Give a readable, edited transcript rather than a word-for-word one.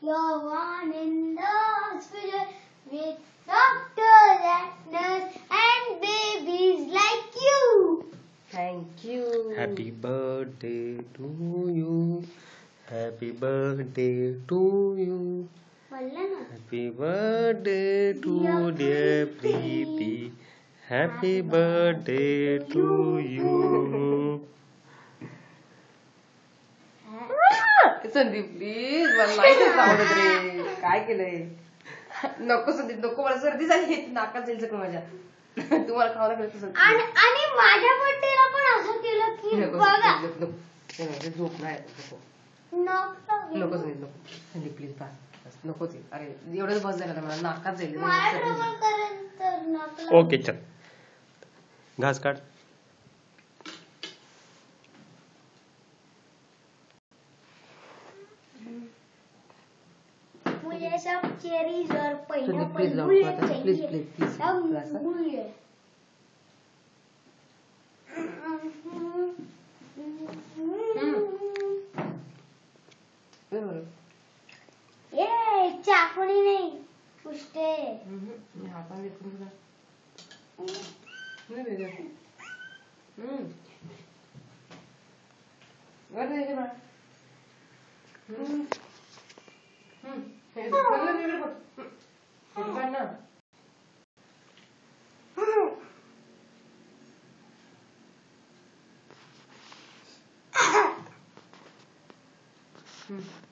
You're one in the hospital with doctors and nurse and babies like you. Thank you. Happy birthday to you. Happy birthday to you. Happy birthday to dear Preeti. Happy birthday to you. Sandeep please मला नाहीच आवडत रे. काय केलंय? नको संदीप नको, मला सर्दी झाली, नाकात जाईल सगळं माझ्या. तुम्हाला खावं लागलं तसं. आणि माझ्या बर्थडेला पण असं केलं की बघा झोप नाही नको संदीप नको संदीप प्लीज बस नको ते. अरे एवढंच बस झालं मला, नाकात जाईल. ओके चल घास काढ. मुझे सब चेरीज और प्लीज पाइनएप्पल प्लीज चाहिए. ये चाकूनी नहीं पुष्टे. हाताने करून ना